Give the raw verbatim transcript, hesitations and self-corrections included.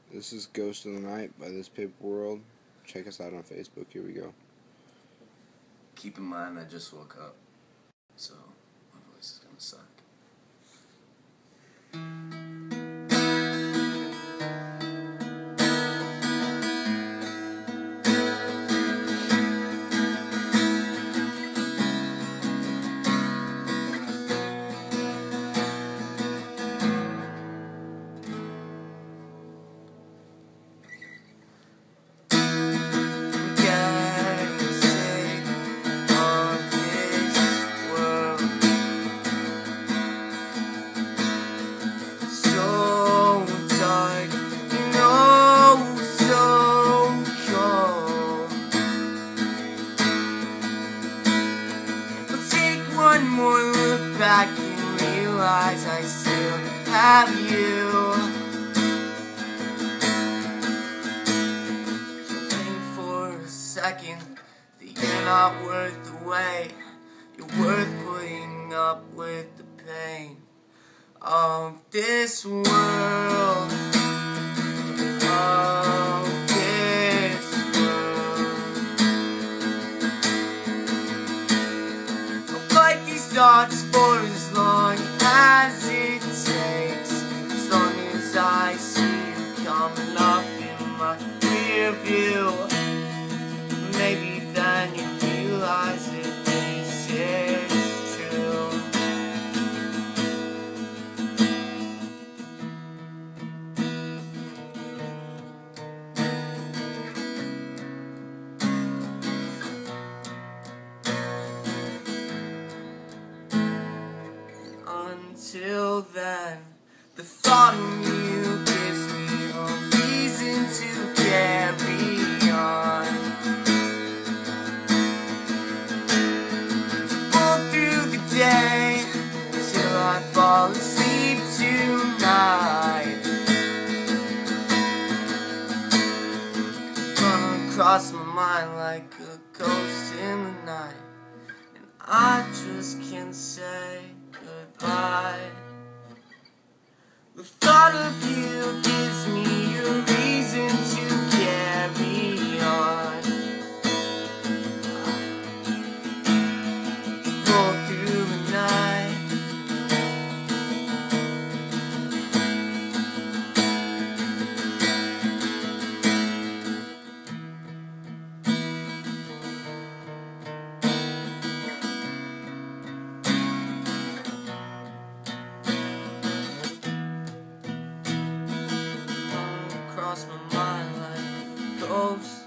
This is Ghost of the Night by This Paper World. Check us out on Facebook. Here we go. Keep in mind I just woke up, so my voice is gonna suck. One more look back and realize I still have you. Think for a second that you're not worth the wait. You're worth putting up with the pain of this world. Of this thoughts for as long as it takes, as long as I see you coming up in my rear view. Maybe then you realize that this is true. Until then, the thought of you gives me a reason to carry on, to pull through the day till I fall asleep tonight. Run across my mind like a ghost in the night, and I just can't say goodbye. The thought of you gives me a reason to carry on, to pull through the night. Cross my mind like ghosts.